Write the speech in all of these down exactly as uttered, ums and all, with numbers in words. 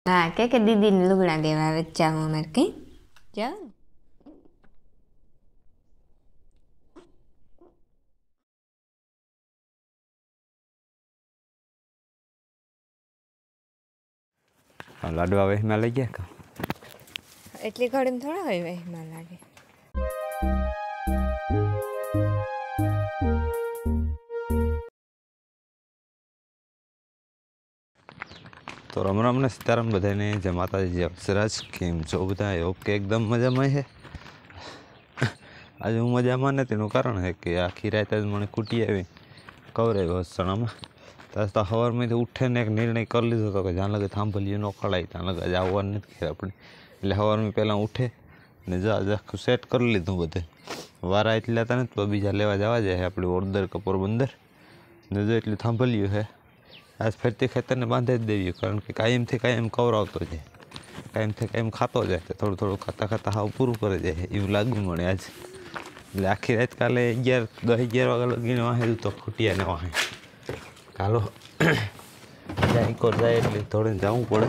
हाँ के के दीदी ने लुगड़ा देवा बच्चा उमर के जाओ लाडवा वही में लई गया का એટલી ઘડી થોડા હોય વહેમાં લાગે तो राम राम ने सीताराम बधाई ने जय माता जी अक्षराज केम जो बधाए ओके एकदम मजा में है। आज हूँ मजा में ने तेनु कारण है कि आखी रात आज मैंने कुटी आई कवरे वसणा में तो हवार में उठे ने एक निर्णय कर लीधो तो कि जहाँ लगे थांभलियो न खड़ाई ત્યાં લગે आज આવવાનું નથી ખેર આપણે એટલે સવારમાં પહેલાં ઉઠે ને જા આખું સેટ કરી લીધું બધે વારા એટલા હતા ને તો બીજા લેવા જવા જાય આપણે ઓરદર કે પોરબંદર ને જો એટલું થાંભલ્યું છે आज ફરતી ખેતરને બાંધી જ દેવી કારણ કે કાયમથી કાયમ કવરાવતો જાય કાયમથી કાયમ ખાતો જાય તો થોડું થોડું ખાતા ખાતા હાવ પૂરું કરી જાય એવું લાગ્યું મને આજ એટલે આખી રાત કાલે અગિયાર દસ અગિયાર વાગ્યા લગીને વાહે તો ખૂટ્યાને વાહે કાલો જાય કોર જાય એટલે થોડે જવું પડે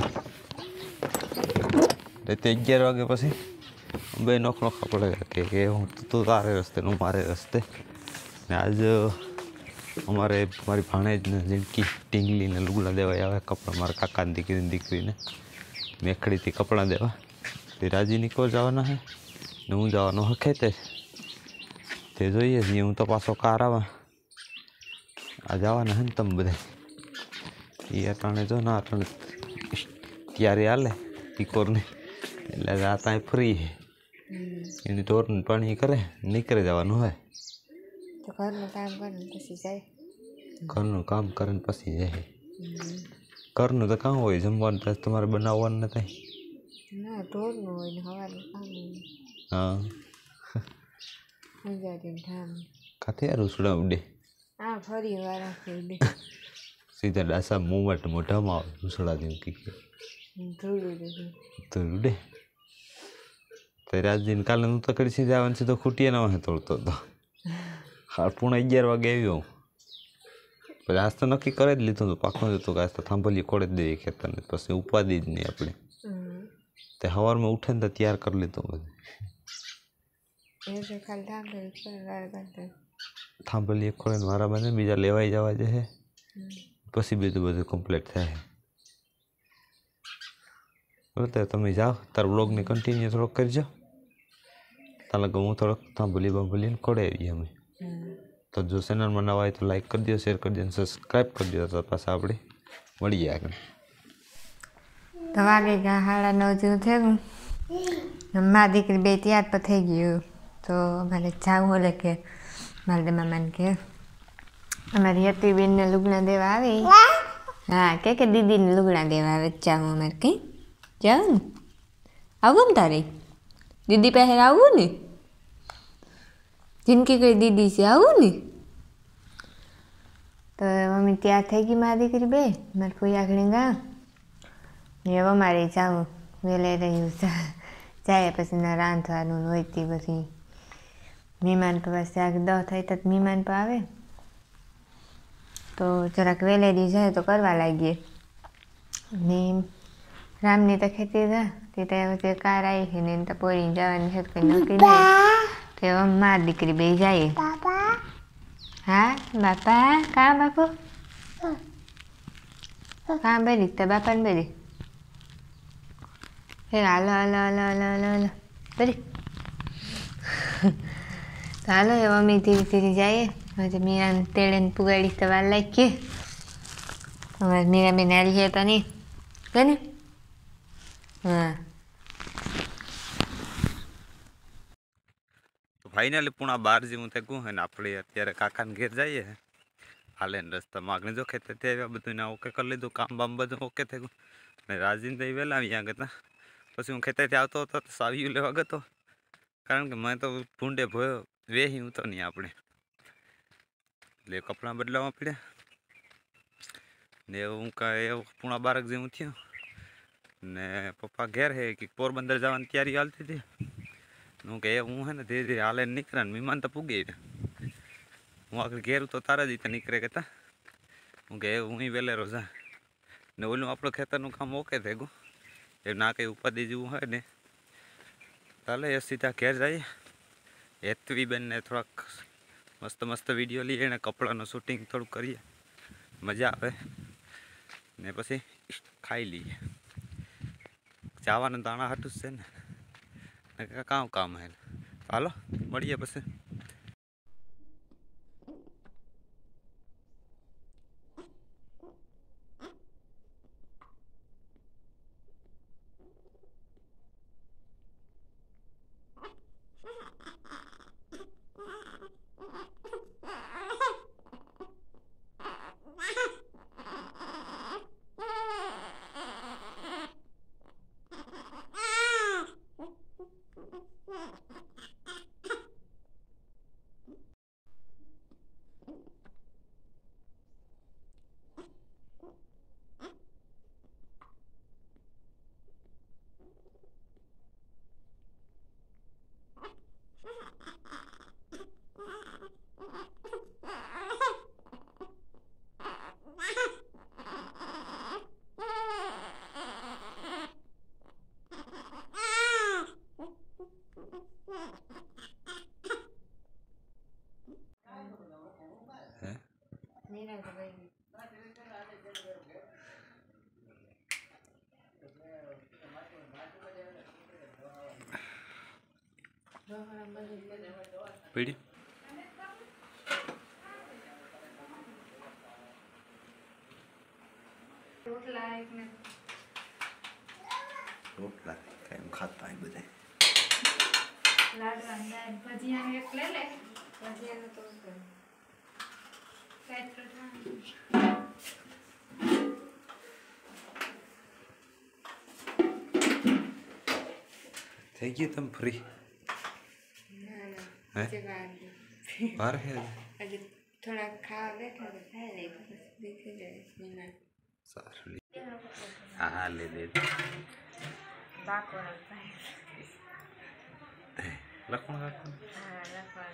રાતે અગિયાર વાગે પછી બે નોખ નોખા પડે કે કે હું તું તારે રસ્તે હું મારે રસ્તે ને આજ અમારે મારી ભાણેજ ને જિંદગી ટીંગલી ને લુગડા દેવા આવે કપડાં મારા કાકાની દીકરીને દીકરીને મેખડીથી કપડાં દેવા તે રાજી નીકો જવાના હે ને હું જવાનો હખે તે તે જોઈએ છીએ હું તો પાછો કાર આવા આ જવાના હે ને તમે બધા એ અટાણે જો ના અટાણે ત્યારે હાલે ટીકોરને એટલે રાત અહીં ફ્રી છે એની ઢોરને પાણી કરે નીકળે જવાનું હોય તો ઘરનું કામ કરીને પછી જાય ઘરનું કામ કરીને પછી જાય ઘરનું તો કામ હોય જમવાનું તો તમારે બનાવવાનું નથી ના ઢોરનું હોય ને સવારનું કામ હોય હા મજાથી ઠામ કાતે રૂસડા ઉડે આ ફરી વાર આખી ઉડે સીધા ડાસા મોમટ મોઢામાં આવે રૂસડા જેવું કીધું ધૂળું દેખું તો ઉડે તો રાજદીન કાલે હું તો કરી સીધા આવવાનું સીધો ખૂટીએ ના વાહે તોડતો હતો હા પૂણા અગિયાર વાગે આવ્યો પછી આજ તો નક્કી કરી જ લીધું હતું પાકું જ હતું કે આજ તો થાંભલી ખોડે જ દઈએ ખેતરને પછી ઉપાદી જ નહીં આપણે તે સવારમાં ઉઠે ને તો તૈયાર કરી લીધું બધું થાંભલી એક ખોડે મારા બંને બીજા લેવાઈ જવા જશે પછી બીજું બધું કમ્પ્લીટ થાય બરાબર તમે જાઓ તાર બ્લોગને કન્ટિન્યુ થોડોક કરજો તાર લગે હું થોડોક થાંભલી બાંભલીને ખોડે આવીએ અમે તો જો ચેનલમાં નવા હોય તો લાઈક કરી દો શેર કરી દો અને સબસ્ક્રાઈબ કરી દો તો પાછા આપણે મળીએ આગળ તો વાગે ગયા સાડા નવ જેવું થયું મારી દીકરી બે તૈયાર પર થઈ ગયું તો અમારે જાવું એટલે કે મારા મામાને કે અમારી હતી બેનને લુગડા દેવા આવે હા કે કે દીદીને લુગડા દેવા આવે જાવું અમારે કંઈ જાવ ને આવું ને તારે દીદી પહેર આવું ને જિંદગી કઈ દીદી છે આવું ને તો મમ્મી તૈયાર થઈ ગઈ મારી દીકરી બે મારી કોઈ આગળ ગા ને હવે મારે જાવું વેલે રહ્યું જાય પછી ના રાંધવાનું હોય તે પછી મહેમાન પર પાસે આગળ દહ થાય તો મહેમાન પર આવે તો જરાક વેલેરી જાય તો કરવા લાગીએ ને રામની તો ખેતી હતા તે તો કાર આવી છે ને તો પોરી જવાની છે કંઈ નક્કી નહીં તો હવે મારી દીકરી બે જાય હા બાપા કાં બાપુ કાં બરી તો બાપાને બરી હે હાલો હાલો હાલો હાલો હાલો હાલો બરી તો હાલો હવે અમે ધીરે ધીરે જઈએ હજી મીરાને તેડે પુગાડી તો વાર લાગીએ અમારે મીરાબેન હાલી છે તો નહીં ને હા ફાઇનલી પૂણા બાર જેવું થઈ ગયું અને આપણે અત્યારે કાકાને ઘેર જઈએ હાલે ને રસ્તામાં આગળ જો ખેતરથી આવ્યા બધું ઓકે કરી લીધું કામ બામ બધું ઓકે થઈ ગયું ને રાજીને તો વહેલા આવી ગયા હતા પછી હું ખેતરથી આવતો હતો તો સાવિયું લેવા ગયો કારણ કે મેં તો ભૂંડે ભયો વેહી હું તો નહીં આપણે એટલે કપડાં બદલાવવા પડ્યા ને હું કાંઈ એવું પૂણા બારક જેવું થયું ને પપ્પા ઘેર હે કે પોરબંદર જવાની તૈયારી હાલતી હતી હું કે હું હે ને ધીરે ધીરે હાલે નીકળે ને મહેમાન તો પૂગે હું આગળ ઘેર તો તારા જ નીકળે કહેતા હું કે હું વહેલેરો જા ને ઓલું આપણું ખેતરનું કામ ઓકે થઈ ગયું, એ ના કંઈ ઉપાધિ જેવું હોય ને ચાલે એ સીધા ઘેર જઈએ. હેતવી બેનને થોડાક મસ્ત મસ્ત વિડીયો લઈએ ને કપડાનું શૂટિંગ થોડુંક કરીએ, મજા આવે ને પછી ખાઈ લઈએ. જવાનું દાણા હાટું જ છે ને કામ કામ હે. હાલો મળીએ પછી. પીડી રોટલા એક ને રોટલા કેમ ખાતા હોય બધા લાડવા ને ભજીયા એક લઈ લે. ભજીયાનું તો કાંઈ થઈ ગયું તમે ફ્રી? બાર હે હજી થોડા ખાવા બેઠા તો ખાઈ લઈ પછી દેખી જાય. સારું હા લે દે બાકો લખણ હા લખવા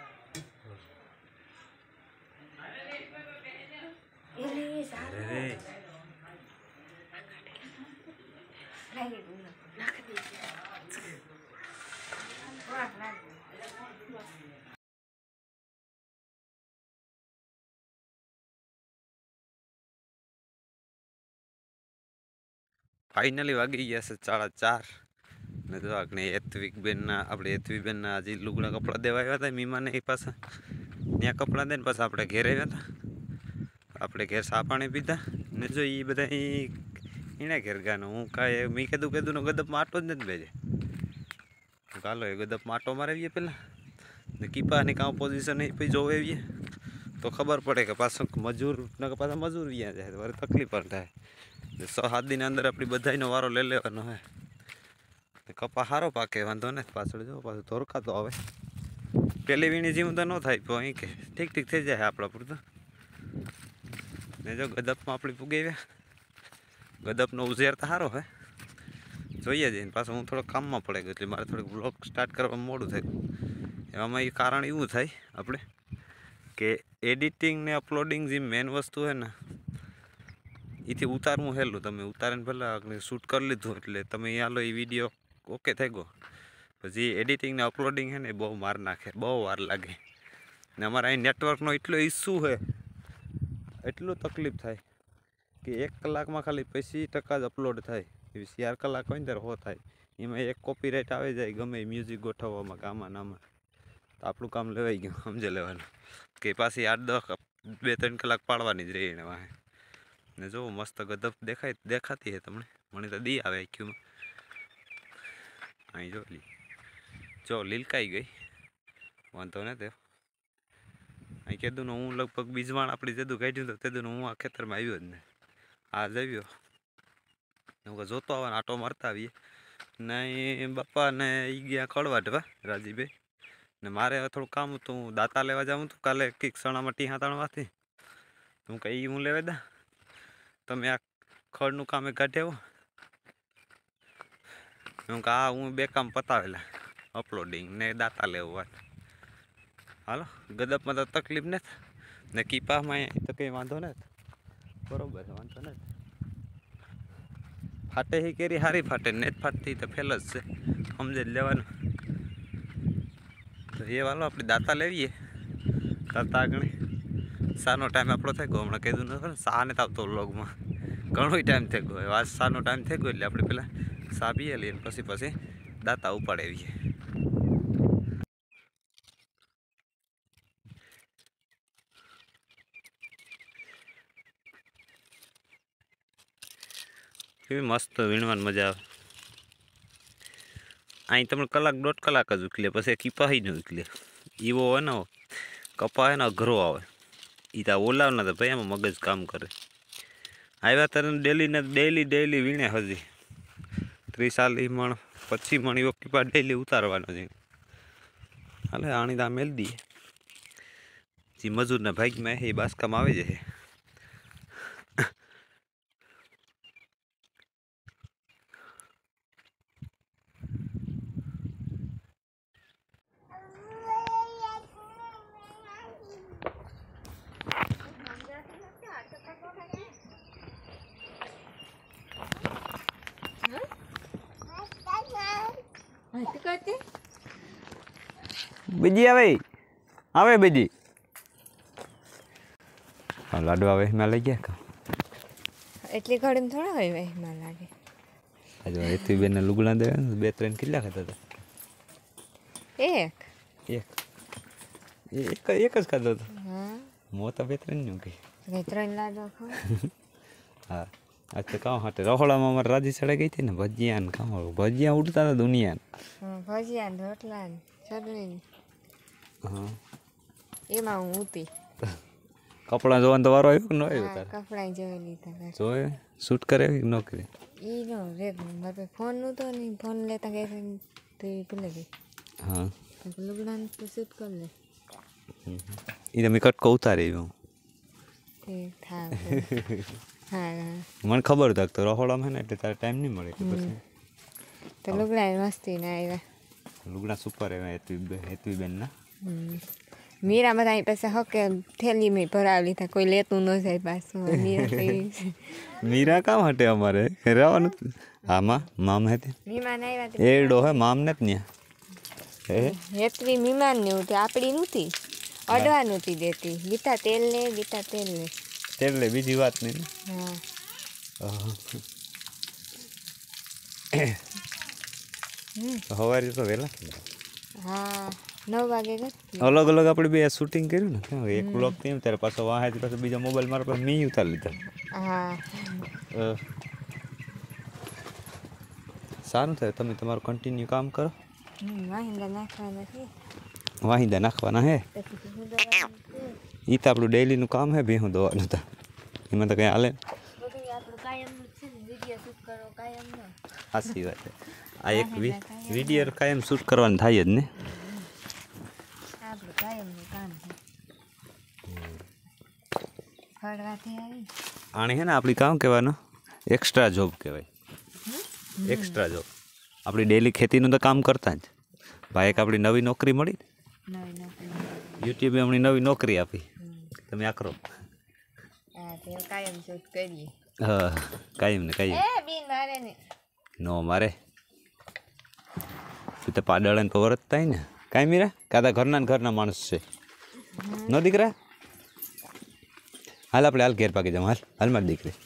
ફાઇનલી વાગી ગયા છે સાડા ચાર ને જો આપણે હેતવિક બેનના આપણે હેતવી બેનના હજી લુગડા કપડાં દેવા આવ્યા હતા મીમાને એ પાસે ત્યાં કપડાં દે ને પછી આપણે ઘેર આવ્યા હતા. આપણે ઘેર સા પાણી પીધા ને જો એ બધા એને ઘેર ગાનો હું કાંઈ મેં કીધું કીધું ગદપમાં આટો જ નથી બેજે. ચાલો એ ગદપમાં આટો મારાવીએ પહેલાં ને કીપાની કામ પોઝિશન એ પછી જોવે આવીએ તો ખબર પડે કે પાછું મજૂર ને પાછા મજૂર વ્યા જાય મારે તકલીફ પણ થાય. છ સાત દિન અંદર આપણી બધાનો વારો લઈ લેવાનો હોય. કપા સારો પાકે વાંધો ને પાછળ જો પાછું ધોરકાતો આવે પેલી વીણી જેવું તો ન થાય તો અહીં કે ઠીક ઠીક થઈ જાય આપણા પૂરતું. ને જો ગદપમાં આપણી પુગાવ્યા ગદપનો ઉઝેર તો સારો હે જોઈએ જઈને પાછું હું થોડોક કામમાં પડે ગયો એટલે મારે થોડુંક બ્લોગ સ્ટાર્ટ કરવામાં મોડું થયું. એવામાં એ કારણ એવું થાય આપણે કે એડિટિંગ ને અપલોડિંગ જે મેન વસ્તુ છે ને એથી ઉતારવું હેલું. તમે ઉતારીને પહેલાં શૂટ કરી લીધું એટલે તમે હાલો એ વિડીયો ઓકે થઈ ગયો પછી એડિટિંગ ને અપલોડિંગ છે ને બહુ માર નાખે બહુ વાર લાગે. ને અમારા અહીં નેટવર્કનો એટલો ઇસ્યુ છે એટલું તકલીફ થાય કે એક કલાકમાં ખાલી પચીસ ટકા જ અપલોડ થાય. એવી ચાર કલાક હોય ને ત્યારે હો થાય એમાં એક કોપીરાઇટ આવી જાય ગમે મ્યુઝિક ગોઠવવામાં કામમાં નામાં તો આપણું કામ લેવાઈ ગયું સમજે લેવાનું કે પાછી આઠ દસ બે ત્રણ કલાક પાડવાની જ રહી એને વાહે. ને જો મસ્ત ગદપ દેખાય દેખાતી હે તમને મને તો દી આવે આખ્યુંમાં અહીં જો લી જો લીલકાઈ ગઈ વાંધો ને તે અહીં કીધું ને હું લગભગ બીજવાણ આપણી જેદું કાઢ્યું તો તેદું હું આ ખેતરમાં આવ્યો જ ને આ જ આવ્યો હું જોતો આવવાને આટો મારતા આવીએ ને બાપા ને એ ગયા કળવાટવા રાજીભાઈ ને મારે થોડું કામ હતું હું દાંતા લેવા જાઉં હતું કાલે કંઈક સણામાં ટીહા તાણવાથી હું કંઈ હું લેવા દા તમે આ ખડનું કામ એક કાઢે આવો હું કે હા હું બે કામ પતાવેલા અપલોડિંગ ને દાતા લેવું વાત. હાલો ગદપમાં તો તકલીફ નથી ને કીપામાં તો કંઈ વાંધો નથી બરાબર વાંધો નથી. फाटे ही केरी हारी फाटे ने फाटती तो फेल ज छे समझे ज लेवानुं। तो ये वालो अपनी दाता लेवीए करता आगणी सानो टाइम आपणो थई गयो। हमणां कीधुं नथी सा ने आवतो व्लॉगमां घणो टाइम थई गयो। आज सानो टाइम थई गयो એટલે આપણે પહેલા સા પીએ લઈએ પછી પછી દાતા ઉપાડેવીએ। કેવી મસ્ત વીણવાની મજા આવે। અહીં તમને કલાક દોઢ કલાક જ ઉકલે પછી કીપાહી ન ઉકલે। એવો હોય ને કપા હે ને અઘરો આવે એ તો ઓલાવ ના તો ભાઈ એમાં મગજ કામ કરે। આવ્યા ત્યારે ડેલી ને ડેલી ડેલી વીણે હજી ત્રીસ ચાલીસ મણ પચીસ મણ એવો કીપા ડેલી ઉતારવાનો છે। હાલે આણી દા મેલ દઈએ જે મજૂરના ભાગમાં એ બાસકામાં આવી જાય। બીજી આવે આવે બીજી લાડુ આવે એમાં લઈ ગયા કા એટલી ઘડી થોડા હોય એમાં લાગે। આજે એથી બેન લુગડા દે બે ત્રણ કેટલા ખાતા હતા? એક એક એક એક જ ખાતો હતો। હા મોતા બે ત્રણ નું કે ત્રણ લાડુ ખાવ। હા अच्छा कहाँ हटे रहोड़ा में हमारे राजी सड़े गई थी ना भजिया कहाँ भजिया उड़ता था दुनिया भजिया रोटला चटनी हाँ एमां हूँ उती कपड़ा जोवन तो वारो आयो न आयो तार कपड़ा जोई लीधा जोए शूट करे कि न करे ई नो रे मारे फोन नु तो नहीं फोन लेता के तो भूल गई। हाँ तो लुगड़ा तो शूट कर ले ई तो मैं कट को उतारे हूं ठीक था। हाँ मन खबर था तो रहोड़ा में ना એટલે તારે ટાઈમ નહીં મળે કે પછી તો લુગડા મસ્તી ના આવ્યા લુગડા સુપર આવ્યા હેતુ હેતુ બેન ના મીરા બધા પાસે હકે થેલી में ભરાવ લીધા કોઈ લેતું ન જાય પાછું મીરા મીરા કામ હટે અમારે રહેવાનું આમાં મામ હે મીમાન આવ્યા એડો હે મામ ને ન્યા હે હેતરી મીમાન ને ઉતી આપડી નહોતી અડવા નહોતી દેતી ગીતા તેલ લે ગીતા તેલ લે એટલે બીજી વાત નહીં હા સવારે તો વહેલા હા નવ વાગે ગઈ અલગ અલગ આપણે બે શૂટિંગ કર્યું ને એક બ્લોગ થયું ત્યારે પાછો વાહેથી પાછો બીજો મોબાઈલ મારા પાસે મેં ઉતારી લીધા। હા સારું થાય તમે તમારું કન્ટિન્યુ કામ કરો। વાહિંદા નાખવાના છે વાહિંદા નાખવાના હે એ તો આપણું ડેલીનું કામ હે ભેહું દવાનું તો એમાં તો કંઈ હાલે સાચી વાત છે। આ એક વિડીયો કાયમ શૂટ કરવાનું થાય જ ને આને હે ને આપણી કામ કહેવાનું એક્સ્ટ્રા જોબ કહેવાય। એક્સ્ટ્રા જોબ આપણી ડેલી ખેતીનું તો કામ કરતા જ ભાઈ એક આપણી નવી નોકરી મળી યુટ્યુબે હમણાં નવી નોકરી આપી તમે આ કરો કાયમ શૂટ કરીએ હા કાયમ ને કાયમ નો મારે તું તો પાડળાને તો વરત થાય ને કાંઈ મીરા કાદા ઘરના ને ઘરના માણસ છે ન દીકરા હાલ આપણે હાલ ઘેર પાકી જાઉં હાલ હાલ મારી દીકરી